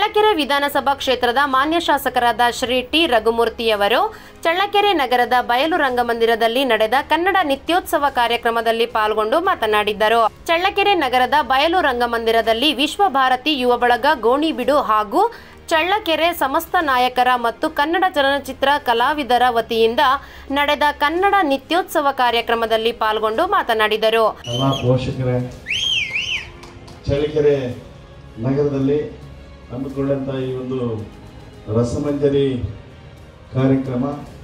ಚಳ್ಳಕೆರೆ ವಿಧಾನಸಭಾ ಕ್ಷೇತ್ರದ ಮಾನ್ಯ ಶಾಸಕರಾದ ಶ್ರೀ ಟಿ ರಘುಮೂರ್ತಿಯವರು ಚಳ್ಳಕೆರೆ ನಗರದ ಬಯಲು ರಂಗಮಂದಿರದಲ್ಲಿ ನಡೆದ ಕನ್ನಡ ನಿತ್ಯೋತ್ಸವ ಕಾರ್ಯಕ್ರಮದಲ್ಲಿ ಪಾಲ್ಗೊಂಡು ಮಾತನಾಡಿದರು. ಚಳ್ಳಕೆರೆ ನಗರದ ಬಯಲು ರಂಗಮಂದಿರದಲ್ಲಿ ವಿಶ್ವ ಭಾರತಿ ಯುವ ಬಳಗ ಗೋಣಿಬೀಡು ಹಾಗೂ ಚಳ್ಳಕೆರೆ ಸಮಸ್ತ ನಾಯಕರ ಮತ್ತು ಕನ್ನಡ ಚಲನಚಿತ್ರ ಕಲಾವಿದರ ವತಿಯಿಂದ ನಡೆದ ಕನ್ನಡ ನಿತ್ಯೋತ್ಸವ ಕಾರ್ಯಕ್ರಮದಲ್ಲಿ ಪಾಲ್ಗೊಂಡು ಮಾತನಾಡಿದರು. ಚಳ್ಳಕೆರೆ ನಗರದಲ್ಲಿ ಹಮ್ಮಿಕೊಂಡಂತಹ ಈ ಒಂದು ರಸಮಂಜರಿ ಕಾರ್ಯಕ್ರಮ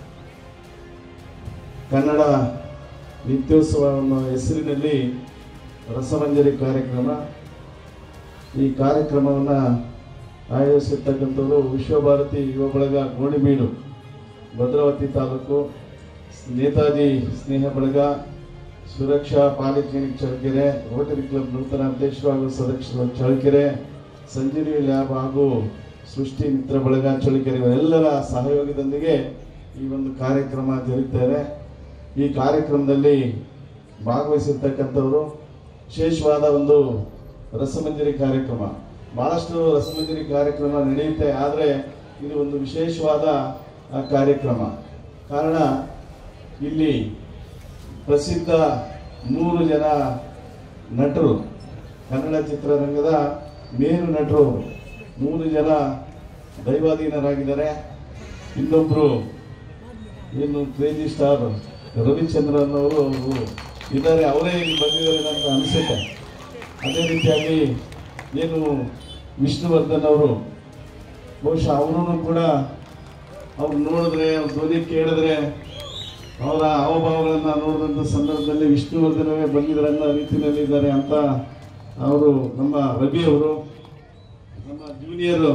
ಕನ್ನಡ ನಿತ್ಯೋತ್ಸವ ಅನ್ನೋ ಹೆಸರಿನಲ್ಲಿ ರಸಮಂಜರಿ ಕಾರ್ಯಕ್ರಮ. ಈ ಕಾರ್ಯಕ್ರಮವನ್ನು ಆಯೋಜಿಸಿರ್ತಕ್ಕಂಥವರು ವಿಶ್ವಭಾರತಿ ಯುವ ಬಳಗ Gonibeedu, Bhadravati taluk, Netaji Sneha Balaga, Suraksha polyclinic Challakere, Rotary Club ನೂತನ ಅಧ್ಯಕ್ಷರು ಹಾಗೂ ಸದಸ್ಯರು ಚಳ್ಳಕೆರೆ, ಸಂಜೀವಿನಿ ಲ್ಯಾಬ್ ಹಾಗೂ ಸೃಷ್ಟಿ ಮಿತ್ರ ಬಳಗ ಚಳ್ಳಕೆರೆ ಇವರೆಲ್ಲರ ಸಹಯೋಗದೊಂದಿಗೆ ಈ ಒಂದು ಕಾರ್ಯಕ್ರಮ ಜರುಗುತ್ತದೆ. ಈ ಕಾರ್ಯಕ್ರಮದಲ್ಲಿ ಭಾಗವಹಿಸಿರ್ತಕ್ಕಂಥವರು ವಿಶೇಷವಾದ ಒಂದು ರಸಮಂಜರಿ ಕಾರ್ಯಕ್ರಮ. ಬಹಳಷ್ಟು ರಸಮಂಜರಿ ಕಾರ್ಯಕ್ರಮ ನಡೆಯುತ್ತೆ, ಆದರೆ ಇದು ಒಂದು ವಿಶೇಷವಾದ ಕಾರ್ಯಕ್ರಮ. ಕಾರಣ ಇಲ್ಲಿ ಪ್ರಸಿದ್ಧ 3 ಜನ ನಟರು, ಕನ್ನಡ ಚಿತ್ರರಂಗದ ಮೇರು ನಟರು 3 ಜನ ದೈವಾಧೀನರಾಗಿದ್ದಾರೆ. ಇನ್ನೊಬ್ಬರು ಏನು ಕ್ರೇಜಿ ಸ್ಟಾರ್ ರವಿಚಂದ್ರನ್ ಅವರು ಇದ್ದಾರೆ, ಅವರೇ ಇಲ್ಲಿ ಬಂದಿದ್ದಾರೆ ಅಂತ ಅನಿಸುತ್ತೆ. ಅದೇ ರೀತಿಯಾಗಿ ಏನು ವಿಷ್ಣುವರ್ಧನ್ ಅವರು, ಬಹುಶಃ ಅವರು ಕೂಡ ಅವ್ರು ನೋಡಿದ್ರೆ, ಅವ್ರ ಧ್ವನಿ ಕೇಳಿದ್ರೆ, ಅವರ ಹಾವಭಾವಗಳನ್ನು ನೋಡಿದಂಥ ಸಂದರ್ಭದಲ್ಲಿ ವಿಷ್ಣುವರ್ಧನವೇ ಬಂದಿದ್ದಾರೆ ಅನ್ನೋ ರೀತಿಯಲ್ಲಿದ್ದಾರೆ ಅಂತ ಅವರು. ನಮ್ಮ ರವಿ ಅವರು, ನಮ್ಮ ಜೂನಿಯರ್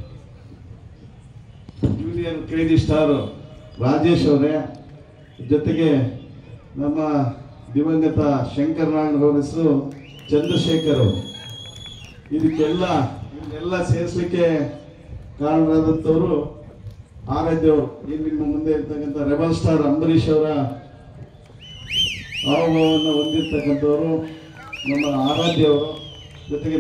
ಕ್ರೇಜಿ ಸ್ಟಾರ್ ರಾಜೇಶ್ ಅವರೇ, ಜೊತೆಗೆ ನಮ್ಮ ದಿವಂಗತ ಶಂಕರ್ ನಾಗ್ ಅವರ ಹೆಸರು ಚಂದ್ರಶೇಖರ್ ಅವರು. ಇದನ್ನೆಲ್ಲ ಸೇರಿಸಲಿಕ್ಕೆ ಕಾರಣರಾದಂಥವರು ಆರಾಧ್ಯವರು. ಇಲ್ಲಿ ನಿಮ್ಮ ಮುಂದೆ ಇರ್ತಕ್ಕಂಥ ರೆಬಲ್ ಸ್ಟಾರ್ ಅಂಬರೀಷ್ ಅವರ ಹಾವಭಾವವನ್ನು ಹೊಂದಿರ್ತಕ್ಕಂಥವರು ನಮ್ಮ ಆರಾಧ್ಯವರು. ಜೊತೆಗೆ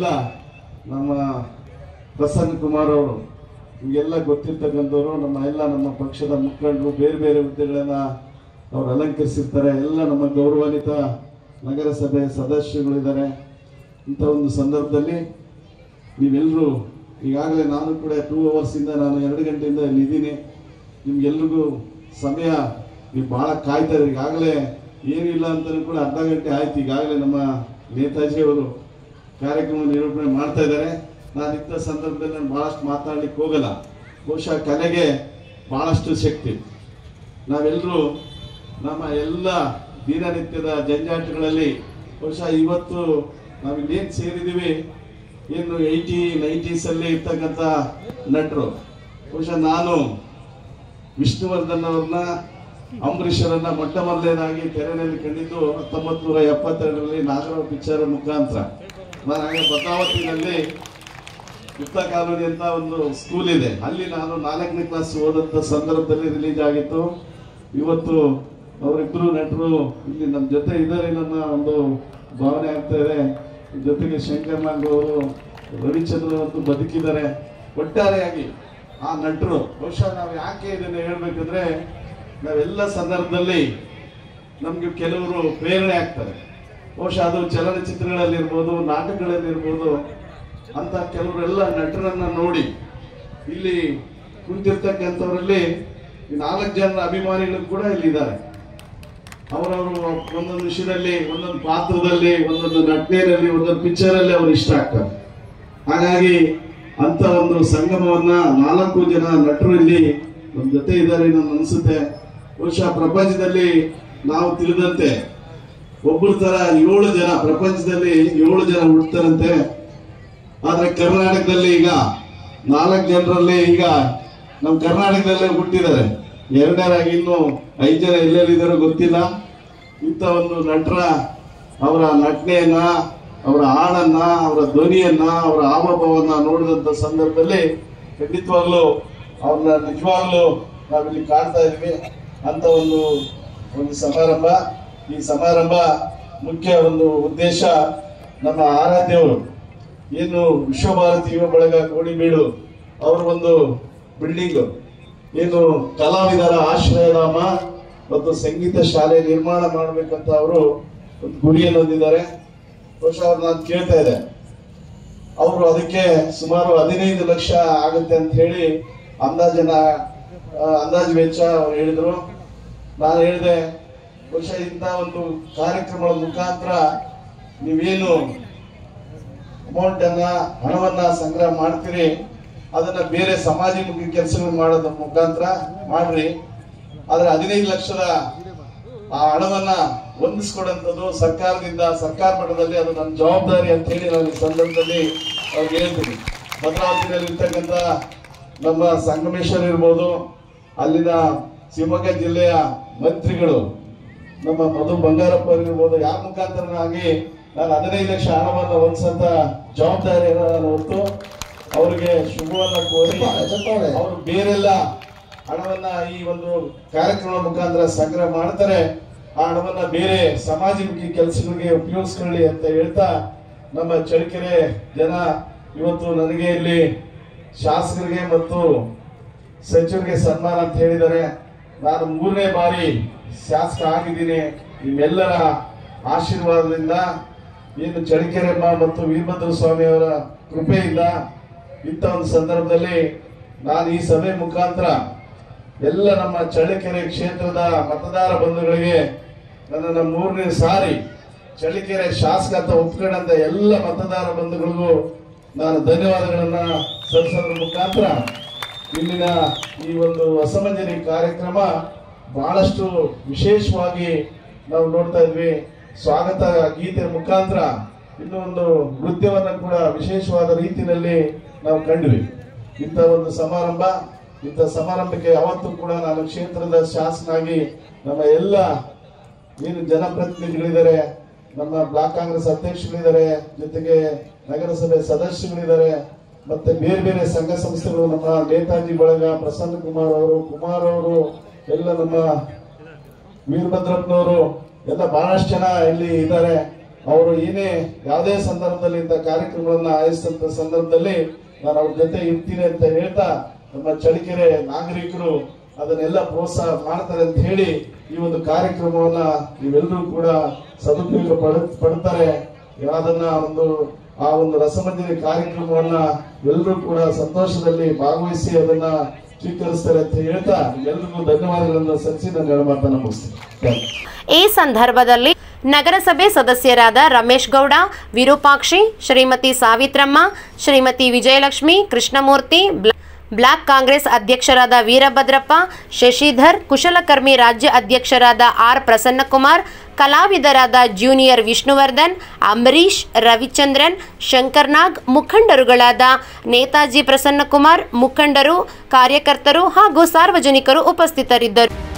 ನಮ್ಮ ಪ್ರಸನ್ನ ಕುಮಾರ್ ಅವರು, ನಿಮಗೆಲ್ಲ ಗೊತ್ತಿರ್ತಕ್ಕಂಥವ್ರು. ನಮ್ಮ ಪಕ್ಷದ ಮುಖಂಡರು, ಬೇರೆ ಬೇರೆ ಹುದ್ದೆಗಳನ್ನು ಅವರು ಅಲಂಕರಿಸಿರ್ತಾರೆ. ಎಲ್ಲ ನಮ್ಮ ಗೌರವಾನ್ವಿತ ನಗರಸಭೆ ಸದಸ್ಯರುಗಳಿದ್ದಾರೆ. ಇಂಥ ಒಂದು ಸಂದರ್ಭದಲ್ಲಿ ನೀವೆಲ್ಲರೂ ಈಗಾಗಲೇ, ನಾನು ಕೂಡ 2 ಅವರ್ಸಿಂದ ನಾನು 2 ಗಂಟೆಯಿಂದ ಇಲ್ಲಿ ಇದ್ದೀನಿ. ನಿಮ್ಗೆಲ್ರಿಗೂ ಸಮಯ ನೀವು ಭಾಳ ಕಾಯ್ತಾರೆ. ಈಗಾಗಲೇ ಏನಿಲ್ಲ ಅಂತಲೂ ಕೂಡ ಅರ್ಧ ಗಂಟೆ ಆಯ್ತು. ಈಗಾಗಲೇ ನಮ್ಮ ನೇತಾಜಿ ಅವರು ಕಾರ್ಯಕ್ರಮ ನಿರೂಪಣೆ ಮಾಡ್ತಾ ಇದ್ದಾರೆ. ನಾನು ಇಂಥ ಸಂದರ್ಭದಲ್ಲಿ ನಾನು ಭಾಳಷ್ಟು ಮಾತಾಡ್ಲಿಕ್ಕೆ ಹೋಗಲ್ಲ. ಬಹುಶಃ ಕಲೆಗೆ ಭಾಳಷ್ಟು ಶಕ್ತಿ. ನಾವೆಲ್ಲರೂ ನಮ್ಮ ಎಲ್ಲ ದಿನನಿತ್ಯದ ಜಂಜಾಟಗಳಲ್ಲಿ ಬಹುಶಃ ಇವತ್ತು ನಾವು ಇನ್ನೇನು ಸೇರಿದ್ದೀವಿ, ಏನು 90s ಇರ್ತಕ್ಕಂಥ ನಟರು. ಬಹುಶಃ ನಾನು ವಿಷ್ಣುವರ್ಧನ್ ಅವ್ರನ್ನ, ಅಂಬರೀಷರನ್ನ ಮೊಟ್ಟ ಮೊದಲನೇದಾಗಿ ತೆರೆನಲ್ಲಿ ಕಂಡಿದ್ದು 1972ರಲ್ಲಿ ನಾಗರಾವ್ ಪಿಕ್ಚರ್ ಮುಖಾಂತರ. ನಾನು ಆಗ ಭದ್ರಾವತಿನಲ್ಲಿ ಯುಕ್ತ ಕಾಲೋನಿ ಅಂತ ಒಂದು ಸ್ಕೂಲ್ ಇದೆ, ಅಲ್ಲಿ ನಾನು 4ನೇ ಕ್ಲಾಸ್ ಓದಂಥ ಸಂದರ್ಭದಲ್ಲಿ ರಿಲೀಸ್ ಆಗಿತ್ತು. ಇವತ್ತು ಅವರಿಬ್ಬರು ನಟರು ಇಲ್ಲಿ ನಮ್ಮ ಜೊತೆ ಇದ್ದಾರೆ ನನ್ನ ಒಂದು ಭಾವನೆ ಆಗ್ತಾ ಇದೆ. ಜೊತೆಗೆ ಶಂಕರ್ ನಾಗ್ ಅವರು, ರವಿಚಂದ್ರನ್ ಅಂತೂ ಬದುಕಿದ್ದಾರೆ. ಒಟ್ಟಾರೆಯಾಗಿ ಆ ನಟರು, ಬಹುಶಃ ನಾವು ಯಾಕೆ ಇದನ್ನು ಹೇಳ್ಬೇಕಂದ್ರೆ, ನಾವೆಲ್ಲ ಸಂದರ್ಭದಲ್ಲಿ ನಮ್ಗೆ ಕೆಲವರು ಪ್ರೇರಣೆ ಆಗ್ತಾರೆ. ಬಹುಶಃ ಅದು ಚಲನಚಿತ್ರಗಳಲ್ಲಿರ್ಬೋದು, ನಾಟಕಗಳಲ್ಲಿರ್ಬೋದು. ಅಂತ ಕೆಲವರೆಲ್ಲ ನಟರನ್ನ ನೋಡಿ ಇಲ್ಲಿ ಕುಳಿತಿರ್ತಕ್ಕಂಥವರಲ್ಲಿ 4 ಜನ ಅಭಿಮಾನಿಗಳು ಕೂಡ ಇಲ್ಲಿದ್ದಾರೆ. ಅವರವರು ಒಂದೊಂದು ವಿಷಯದಲ್ಲಿ, ಒಂದೊಂದು ಪಾತ್ರದಲ್ಲಿ, ಒಂದೊಂದು ನಟನೆಯಲ್ಲಿ, ಒಂದೊಂದು ಪಿಕ್ಚರಲ್ಲಿ ಅವರು ಇಷ್ಟ ಆಗ್ತಾರೆ. ಹಾಗಾಗಿ ಅಂತ ಒಂದು ಸಂಗಮವನ್ನ 4 ಜನ ನಟರು ಇಲ್ಲಿ ನಮ್ಮ ಜೊತೆ ಇದ್ದಾರೆ ನಾನು ಅನಿಸುತ್ತೆ. ಬಹುಶಃ ಪ್ರಪಂಚದಲ್ಲಿ ನಾವು ತಿಳಿದಂತೆ ಒಬ್ಬರ ತರ 7 ಜನ, ಪ್ರಪಂಚದಲ್ಲಿ 7 ಜನ ಹುಡ್ತಾರಂತೆ. ಆದ್ರೆ ಕರ್ನಾಟಕದಲ್ಲಿ ಈಗ 4 ಜನರಲ್ಲಿ ಈಗ ನಮ್ಮ ಕರ್ನಾಟಕದಲ್ಲೇ ಹುಟ್ಟಿದ್ದಾರೆ. 2ನೇದಾಗಿ ಇನ್ನೂ 5 ಜನ ಎಲ್ಲೆಲ್ಲಿದ್ದಾರೋ ಗೊತ್ತಿಲ್ಲ. ಇಂಥ ಒಂದು ನಟರ ಅವರ ನಟನೆಯನ್ನ, ಅವರ ಹಾಡನ್ನ, ಅವರ ಧ್ವನಿಯನ್ನ, ಅವರ ಹಾವಭಾವನ್ನ ನೋಡಿದಂಥ ಸಂದರ್ಭದಲ್ಲಿ ಖಂಡಿತವಾಗ್ಲೂ ಅವ್ರನ್ನ ನಿಜವಾಗ್ಲೂ ನಾವಿಲ್ಲಿ ಕಾಣ್ತಾ ಇದ್ವಿ. ಅಂತ ಒಂದು ಸಮಾರಂಭ. ಈ ಸಮಾರಂಭ ಮುಖ್ಯ ಒಂದು ಉದ್ದೇಶ ನಮ್ಮ ಆರಾಧ್ಯವರು ಏನು ವಿಶ್ವಭಾರತಿ ಯುವ ಬಳಗ ಕೋಡಿಬೀಡು ಅವರ ಒಂದು ಬಿಲ್ಡಿಂಗ್, ಏನು ಕಲಾವಿದರ ಆಶ್ರಯಧಾಮ ಮತ್ತು ಸಂಗೀತ ಶಾಲೆ ನಿರ್ಮಾಣ ಮಾಡಬೇಕಂತ ಅವರು ಒಂದು ಗುರಿಯನ್ನು ಹೊಂದಿದ್ದಾರೆ. ಬಹುಶಃ ಅವ್ರು ನಾನು ಕೇಳ್ತಾ ಇದ್ದೆ, ಅವರು ಅದಕ್ಕೆ ಸುಮಾರು 15 ಲಕ್ಷ ಆಗುತ್ತೆ ಅಂತ ಹೇಳಿ ಅಂದಾಜು ವೆಚ್ಚ ಅವ್ರು ಹೇಳಿದ್ರು. ನಾನು ಹೇಳಿದೆ, ಬಹುಶಃ ಇಂಥ ಒಂದು ಕಾರ್ಯಕ್ರಮಗಳ ಮುಖಾಂತರ ನೀವೇನು ಹಣವನ್ನ ಸಂಗ್ರಹ ಮಾಡ್ತೀರಿ ಅದನ್ನ ಬೇರೆ ಸಮಾಜಮುಖಿ ಕೆಲಸಗಳು ಮಾಡೋದ್ರ ಮುಖಾಂತರ ಮಾಡ್ರಿ. ಆದ್ರೆ 15 ಲಕ್ಷದ ಆ ಹಣವನ್ನ ಹೊಂದಿಸ್ಕೊಡಂಥದ್ದು ಸರ್ಕಾರದಿಂದ, ಸರ್ಕಾರ ಮಟ್ಟದಲ್ಲಿ ಅದು ನನ್ನ ಜವಾಬ್ದಾರಿ ಅಂತ ಹೇಳಿ ನಾನು ಈ ಸಂದರ್ಭದಲ್ಲಿ ಅವ್ರಿಗೆ ಹೇಳ್ತೀನಿ. ಭದ್ರಾವತಿಯಲ್ಲಿ ಇರ್ತಕ್ಕಂಥ ನಮ್ಮ ಸಂಗಮೇಶ್ವರ್ ಇರ್ಬೋದು, ಅಲ್ಲಿನ ಶಿವಮೊಗ್ಗ ಜಿಲ್ಲೆಯ ಮಂತ್ರಿಗಳು ನಮ್ಮ ಮಧು ಬಂಗಾರಪ್ಪ ಇರ್ಬೋದು, ಯಾರ ಮುಖಾಂತರನಾಗಿ ನಾನು 15 ಲಕ್ಷ ಹಣವನ್ನು ಹೊಂದಿಸಂತ ಜವಾಬ್ದಾರಿ ಹೊತ್ತು ಅವರಿಗೆ ಶುಭವನ್ನ ಕೋರಿ ಅವರು ಬೇರೆಲ್ಲ ಹಣವನ್ನ ಈ ಒಂದು ಕಾರ್ಯಕ್ರಮ ಮುಖಾಂತರ ಸಂಗ್ರಹ ಮಾಡ್ತಾರೆ, ಆ ಹಣವನ್ನ ಬೇರೆ ಸಮಾಜಮುಖಿ ಕೆಲಸಗಳಿಗೆ ಉಪಯೋಗಿಸ್ಕೊಳ್ಳಿ ಅಂತ ಹೇಳ್ತಾ ನಮ್ಮ ಚಳ್ಳಕೆರೆ ಜನ ಇವತ್ತು ನನಗೆ ಇಲ್ಲಿ ಶಾಸಕರಿಗೆ ಮತ್ತು ಸಚಿವರಿಗೆ ಸನ್ಮಾನ ಅಂತ ಹೇಳಿದ್ದಾರೆ. ನಾನು 3ನೇ ಬಾರಿ ಶಾಸಕ ಆಗಿದ್ದೀನಿ. ನಿಮ್ಮೆಲ್ಲರ ಆಶೀರ್ವಾದದಿಂದ, ಏನು ಚಳ್ಳಕೆರೆಮ್ಮ ಮತ್ತು ವೀರಭದ್ರ ಸ್ವಾಮಿ ಅವರ ಕೃಪೆಯಿಂದ ಇಂಥ ಒಂದು ಸಂದರ್ಭದಲ್ಲಿ ನಾನು ಈ ಸಭೆ ಮುಖಾಂತರ ಎಲ್ಲ ನಮ್ಮ ಚಳ್ಳಕೆರೆ ಕ್ಷೇತ್ರದ ಮತದಾರ ಬಂಧುಗಳಿಗೆ, ನನ್ನ 3ನೇ ಸಾರಿ ಚಳ್ಳಕೆರೆ ಶಾಸಕ ಅಂತ ಒಪ್ಕೊಂಡಂತ ಎಲ್ಲ ಮತದಾರ ಬಂಧುಗಳಿಗೂ ನಾನು ಧನ್ಯವಾದಗಳನ್ನ ಸಲ್ಲಿಸೋದ್ರ ಮುಖಾಂತರ ಇಲ್ಲಿನ ಈ ಒಂದು ಹೊಸಮಂಜರಿ ಕಾರ್ಯಕ್ರಮ ಬಹಳಷ್ಟು ವಿಶೇಷವಾಗಿ ನಾವು ನೋಡ್ತಾ ಇದ್ವಿ. ಸ್ವಾಗತ ಗೀತೆ ಮುಖಾಂತರ ಇನ್ನೂ ಒಂದು ನೃತ್ಯವನ್ನ ಕೂಡ ವಿಶೇಷವಾದ ರೀತಿಯಲ್ಲಿ ನಾವು ಕಂಡ್ವಿ. ಇಂಥ ಒಂದು ಇಂಥ ಸಮಾರಂಭಕ್ಕೆ ಯಾವತ್ತೂ ಕೂಡ ನಾನು ಕ್ಷೇತ್ರದ ಶಾಸಕನಾಗಿ ನಮ್ಮ ಎಲ್ಲ ಏನು ಜನಪ್ರತಿನಿಧಿಗಳಿದ್ದಾರೆ, ನಮ್ಮ ಬ್ಲಾಕ್ ಕಾಂಗ್ರೆಸ್ ಅಧ್ಯಕ್ಷಗಳಿದ್ದಾರೆ, ಜೊತೆಗೆ ನಗರಸಭೆ ಸದಸ್ಯಗಳಿದ್ದಾರೆ, ಮತ್ತೆ ಬೇರೆ ಬೇರೆ ಸಂಘ ಸಂಸ್ಥೆಗಳು, ನಮ್ಮ ನೇತಾಜಿ ಬಳಗ, ಪ್ರಸನ್ನ ಕುಮಾರ್ ಅವರು ಎಲ್ಲ ನಮ್ಮ ವೀರಭದ್ರಪ್ಪನವರು ಎಲ್ಲ ಬಹಳಷ್ಟು ಜನ ಇಲ್ಲಿ ಇದ್ದಾರೆ. ಅವರು ಯಾವುದೇ ಸಂದರ್ಭದಲ್ಲಿ ಇಂಥ ಕಾರ್ಯಕ್ರಮಗಳನ್ನ ಆಯೋಜಿಸಿದಂತ ಸಂದರ್ಭದಲ್ಲಿ ನಾನು ಅವ್ರ ಜೊತೆ ಇರ್ತೀನಿ ಅಂತ ಹೇಳ್ತಾ, ನಮ್ಮ ಚಳ್ಳಕೆರೆ ನಾಗರಿಕರು ಅದನ್ನೆಲ್ಲ ಪ್ರೋತ್ಸಾಹ ಮಾಡ್ತಾರೆ ಅಂತ ಹೇಳಿ ಈ ಒಂದು ಕಾರ್ಯಕ್ರಮವನ್ನ ನೀವೆಲ್ಲರೂ ಕೂಡ ಸದುಪಯೋಗ ಪಡ್ತಾರೆ. ಅದನ್ನ ಆ ಒಂದು ರಸಮಂಜರಿ ಕಾರ್ಯಕ್ರಮವನ್ನ ಎಲ್ಲರೂ ಕೂಡ ಸಂತೋಷದಲ್ಲಿ ಭಾಗವಹಿಸಿ ಅದನ್ನ ಸ್ವೀಕರಿಸ್ತಾರೆ ಅಂತ ಹೇಳ್ತಾ ಎಲ್ಲರಿಗೂ ಧನ್ಯವಾದಗಳನ್ನು ಸಲ್ಲಿಸಿ ನನ್ನ ಮಾತನ್ನ ಮುಗಿಸ್ತೀನಿ. ಈ ಸಂದರ್ಭದಲ್ಲಿ ನಗರಸಭೆ ಸದಸ್ಯರಾದ ರಮೇಶ್ ಗೌಡ, ವಿರೂಪಾಕ್ಷಿ, ಶ್ರೀಮತಿ ಸಾವಿತ್ರಮ್ಮ, ಶ್ರೀಮತಿ ವಿಜಯಲಕ್ಷ್ಮಿ, ಕೃಷ್ಣಮೂರ್ತಿ, ಬ್ಲಾಕ್ ಕಾಂಗ್ರೆಸ್ ಅಧ್ಯಕ್ಷರಾದ ವೀರಭದ್ರಪ್ಪ, ಶಶಿಧರ್, ಕುಶಲಕರ್ಮಿ ರಾಜ್ಯ ಅಧ್ಯಕ್ಷರಾದ ಆರ್ ಪ್ರಸನ್ನಕುಮಾರ್, ಕಲಾವಿದರಾದ ಜೂನಿಯರ್ ವಿಷ್ಣುವರ್ಧನ್, ಅಂಬರೀಶ್, ರವಿಚಂದ್ರನ್, ಶಂಕರ್ನಾಗ್, ಮುಖಂಡರುಗಳಾದ ನೇತಾಜಿ ಪ್ರಸನ್ನಕುಮಾರ್, ಮುಖಂಡರು, ಕಾರ್ಯಕರ್ತರು ಹಾಗೂ ಸಾರ್ವಜನಿಕರು ಉಪಸ್ಥಿತರಿದ್ದರು.